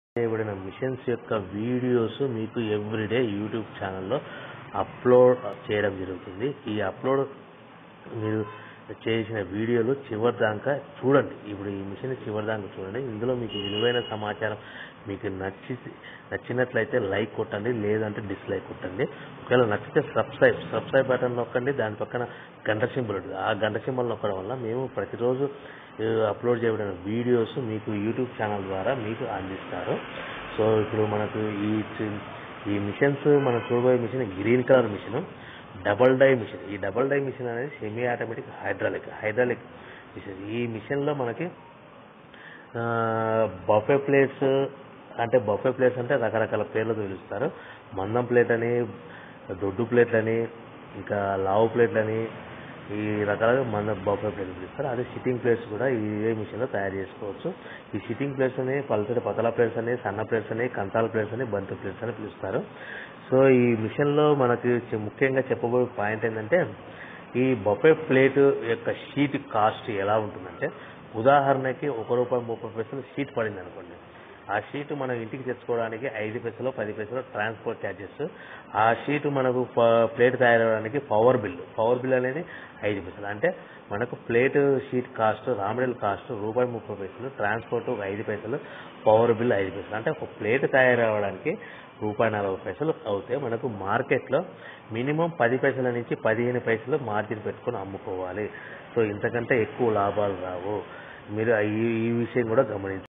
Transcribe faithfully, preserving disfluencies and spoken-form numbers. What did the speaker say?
చేయబడిన మిషన్స్ యొక్క వీడియోస్ మీకు ఎవ్రీడే యూట్యూబ్ ఛానల్లో అప్లోడ్ చేయడం జరుగుతుంది. ఈ అప్లోడ్ మీరు చేసిన వీడియోలు చివరి దాకా చూడండి. ఇప్పుడు ఈ మిషన్ చివరి దాకా చూడండి. ఇందులో మీకు విలువైన సమాచారం మీకు నచ్చి నచ్చినట్లయితే లైక్ కొట్టండి, లేదంటే డిస్లైక్ కొట్టండి. ఒకవేళ నచ్చితే సబ్స్క్రైబ్ సబ్స్క్రైబ్ బటన్ నొక్కండి. దాని పక్కన గంట సింబల్ ఉంటుంది. ఆ గంట సింబల్ నొక్కడం వల్ల మేము ప్రతిరోజు అప్లోడ్ చేయబడిన వీడియోస్ మీకు యూట్యూబ్ ఛానల్ ద్వారా మీకు అందిస్తారు. సో ఇప్పుడు మనకు ఈ ఈ మిషన్స్ మనం చూడబోయే machine green colour machine, double die machine. ఈ డబల్ డై మిషన్ అనేది semi automatic hydraulic hydraulic machine. ఈ మిషన్లో మనకి బఫే ప్లేట్స్ అంటే బఫే ప్లేట్స్ అంటే రకరకాల పేర్లతో పిలుస్తారు. మందం ప్లేట్ అని, దొడ్డు ప్లేట్లని, ఇంకా లావు ప్లేట్లని, ఈ రకాలుగా మన బఫే ప్లేట్లు పిలుస్తారు. అదే సిట్టింగ్ ప్లేట్స్ కూడా ఇదే మిషన్లో తయారు చేసుకోవచ్చు. ఈ సిట్టింగ్ ప్లేట్స్ అని పల్సటి పతలా ప్లేట్స్ అని, సన్న ప్లేట్స్ అని, కంతాల ప్లేట్స్ అని, బంతి ప్లేట్స్ అని పిలుస్తారు. సో ఈ మిషన్లో మనకి ముఖ్యంగా చెప్పబోయే పాయింట్ ఏంటంటే, ఈ బఫే ప్లేట్ యొక్క షీట్ కాస్ట్ ఎలా ఉంటుందంటే, ఉదాహరణకి ఒక రూపాయి ముప్పై పైసలు షీట్ పడింది అనుకోండి. ఆ షీటు మనం ఇంటికి తెచ్చుకోవడానికి ఐదు పైసలు పది పైసలు ట్రాన్స్పోర్ట్ ఛార్జెస్. ఆ షీటు మనకు ప్లేట్ తయారవడానికి పవర్ బిల్లు పవర్ బిల్ అనేది ఐదు పైసలు. అంటే మనకు plate sheet cost raw material cost రూపాయి ముప్పై పైసలు, ట్రాన్స్పోర్ట్ ఒక ఐదు పైసలు, పవర్ బిల్ ఐదు పైసలు. అంటే ఒక ప్లేట్ తయారవడానికి రూపాయి నలభై పైసలు అవుతే మనకు మార్కెట్లో మినిమం పది పైసల నుంచి పదిహేను పైసలు మార్జిన్ పెట్టుకొని అమ్ముకోవాలి. సో ఇంతకంటే ఎక్కువ లాభాలు రావు. మీరు ఈ ఈ విషయం కూడా గమనించాలి.